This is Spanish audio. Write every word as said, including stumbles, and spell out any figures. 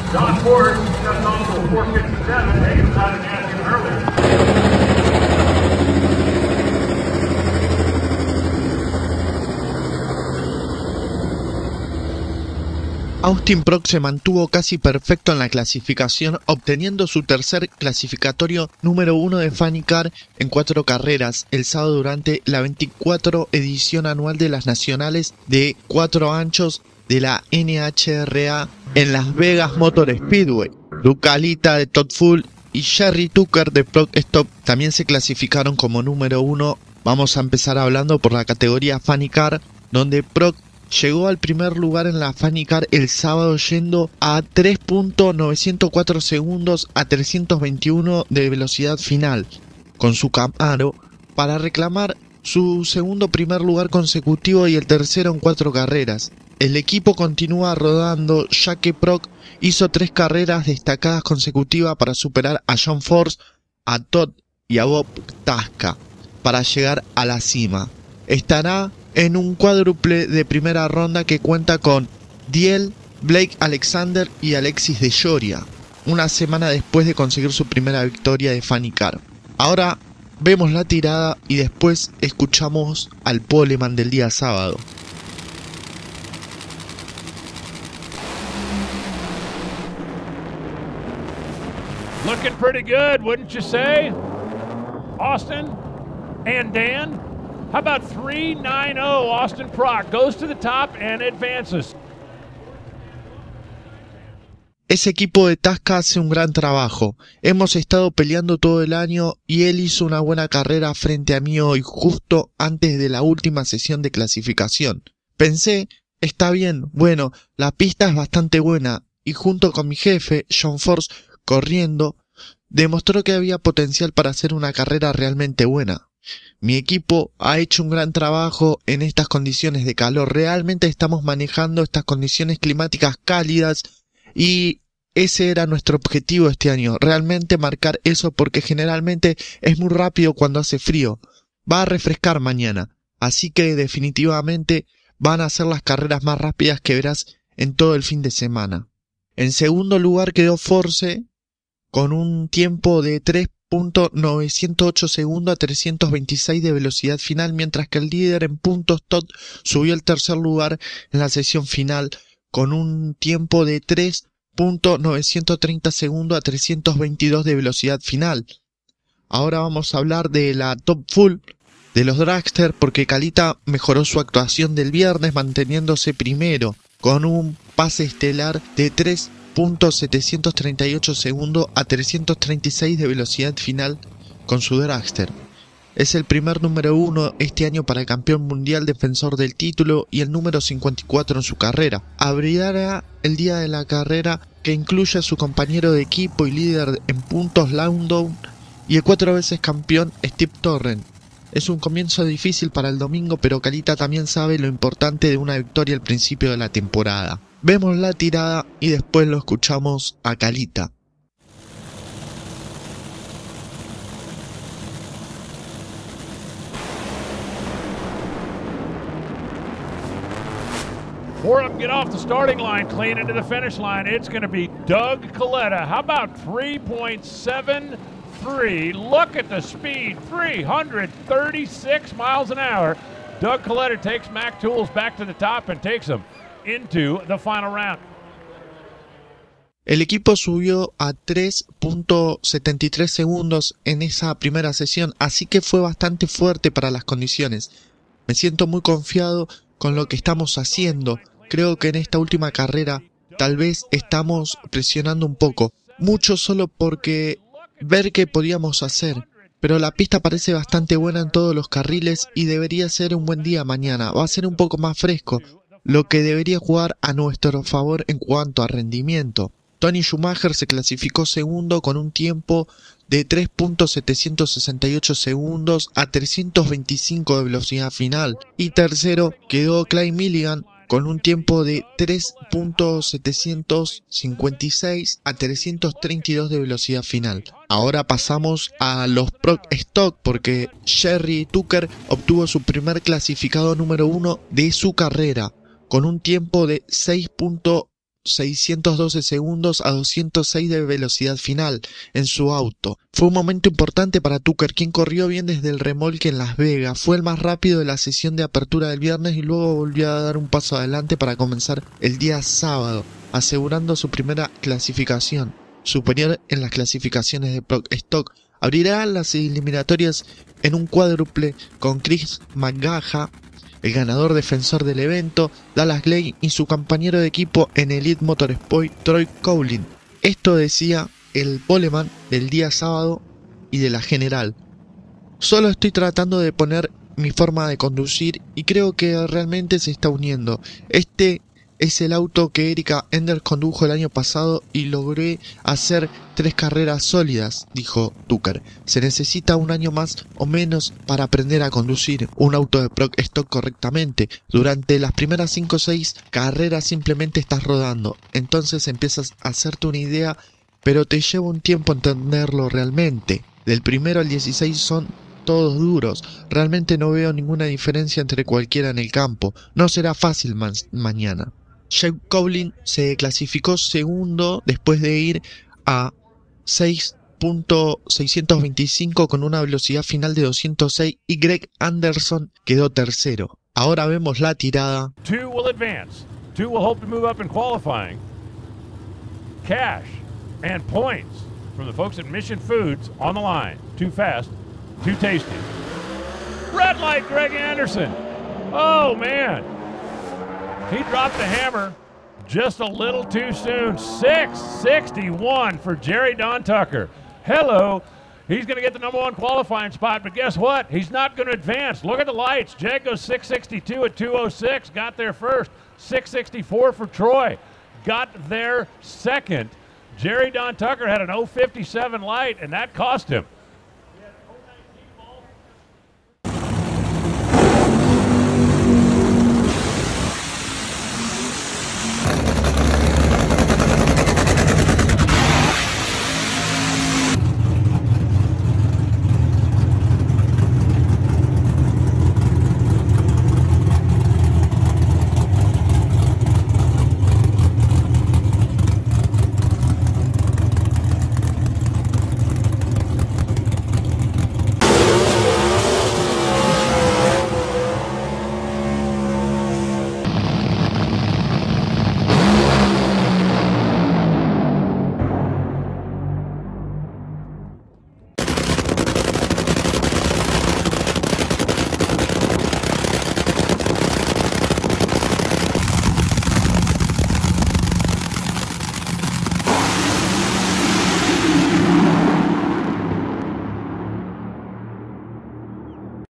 John Ford just on for four fifty-seven. Hey, was out of gas even earlier. Austin Prock se mantuvo casi perfecto en la clasificación, obteniendo su tercer clasificatorio número uno de Funny Car en cuatro carreras el sábado durante la veinticuatro edición anual de las nacionales de cuatro anchos de la N H R A en Las Vegas Motor Speedway. Ducalita de Todd Full y Jerry Tucker de Prock Stop también se clasificaron como número uno. Vamos a empezar hablando por la categoría Funny Car, donde Prock llegó al primer lugar en la Funny Car el sábado yendo a tres punto novecientos cuatro segundos a trescientos veintiuno de velocidad final con su Camaro para reclamar su segundo primer lugar consecutivo y el tercero en cuatro carreras. El equipo continúa rodando ya que Prock hizo tres carreras destacadas consecutivas para superar a John Force, a Todd y a Bob Tasca para llegar a la cima. Estará en un cuádruple de primera ronda que cuenta con Diel, Blake Alexander y Alexis de Joria, una semana después de conseguir su primera victoria de Funny Car. Ahora vemos la tirada y después escuchamos al poleman del día sábado. Looking pretty good, wouldn't you say? Austin and Dan? How about three ninety Austin Prock goes to the top and advances. Ese equipo de Tasca hace un gran trabajo. Hemos estado peleando todo el año y él hizo una buena carrera frente a mí hoy justo antes de la última sesión de clasificación. Pensé, está bien, bueno, la pista es bastante buena y junto con mi jefe, John Force, corriendo, demostró que había potencial para hacer una carrera realmente buena. Mi equipo ha hecho un gran trabajo en estas condiciones de calor. Realmente estamos manejando estas condiciones climáticas cálidas y ese era nuestro objetivo este año. Realmente marcar eso porque generalmente es muy rápido cuando hace frío. Va a refrescar mañana. Así que definitivamente van a ser las carreras más rápidas que verás en todo el fin de semana. En segundo lugar quedó Force con un tiempo de tres punto novecientos ocho segundos a trescientos veintiséis de velocidad final, mientras que el líder en puntos Todd subió al tercer lugar en la sesión final con un tiempo de tres punto novecientos treinta segundos a trescientos veintidós de velocidad final. Ahora vamos a hablar de la Top Full de los Dragster porque Calita mejoró su actuación del viernes manteniéndose primero con un pase estelar de tres punto setecientos treinta y ocho segundos a trescientos treinta y seis de velocidad final con su Dragster. Es el primer número uno este año para el campeón mundial defensor del título y el número cincuenta y cuatro en su carrera. Abrirá el día de la carrera que incluye a su compañero de equipo y líder en puntos Loudon y el cuatro veces campeón Steve Torrent. Es un comienzo difícil para el domingo, pero Calita también sabe lo importante de una victoria al principio de la temporada. Vemos la tirada y después lo escuchamos a Calita. Four of them get off the starting line, clean into the finish line. It's going to be Doug Coletta. How about three point seven three? Look at the speed, three hundred thirty-six miles an hour. Doug Coletta takes Mac Tools back to the top and takes them into the final round. El equipo subió a tres punto setenta y tres segundos en esa primera sesión, así que fue bastante fuerte para las condiciones. Me siento muy confiado con lo que estamos haciendo. Creo que en esta última carrera tal vez estamos presionando un poco, mucho solo porque ver qué podíamos hacer. Pero la pista parece bastante buena en todos los carriles y debería ser un buen día mañana. Va a ser un poco más fresco, lo que debería jugar a nuestro favor en cuanto a rendimiento. Tony Schumacher se clasificó segundo con un tiempo de tres punto setecientos sesenta y ocho segundos a trescientos veinticinco de velocidad final. Y tercero quedó Clyde Milligan con un tiempo de tres punto setecientos cincuenta y seis a trescientos treinta y dos de velocidad final. Ahora pasamos a los Prock Stock porque Jerry Tucker obtuvo su primer clasificado número uno de su carrera con un tiempo de seis punto seiscientos doce segundos a doscientos seis de velocidad final en su auto. Fue un momento importante para Tucker, quien corrió bien desde el remolque en Las Vegas. Fue el más rápido de la sesión de apertura del viernes y luego volvió a dar un paso adelante para comenzar el día sábado, asegurando su primera clasificación superior en las clasificaciones de Pro Stock. Abrirá las eliminatorias en un cuádruple con Chris McGaha, el ganador defensor del evento, Dallas Gray, y su compañero de equipo en Elite Motorsport, Troy Cowlin. Esto decía el poleman del día sábado y de la general. Solo estoy tratando de poner mi forma de conducir y creo que realmente se está uniendo. Este es el auto que Erika Enders condujo el año pasado y logré hacer tres carreras sólidas, dijo Tucker. Se necesita un año más o menos para aprender a conducir un auto de Pro Stock correctamente. Durante las primeras cinco o seis carreras simplemente estás rodando, entonces empiezas a hacerte una idea, pero te lleva un tiempo entenderlo realmente. Del primero al dieciséis son todos duros. Realmente no veo ninguna diferencia entre cualquiera en el campo. No será fácil ma mañana. Jake Cowlin se clasificó segundo después de ir a seis punto seiscientos veinticinco con una velocidad final de doscientos seis y Greg Anderson quedó tercero. Ahora vemos la tirada. Two will advance. Two will hope to move up in qualifying. Cash and points from the folks at Mission Foods on the line. Too fast, too tasty. Red light, Greg Anderson. Oh, man. He dropped the hammer just a little too soon. six sixty-one for Jerry Don Tucker. Hello. He's going to get the number one qualifying spot, but guess what? He's not going to advance. Look at the lights. Jake goes six sixty-two at two oh six. Got there first. six sixty-four for Troy. Got there second. Jerry Don Tucker had an oh fifty-seven light, and that cost him.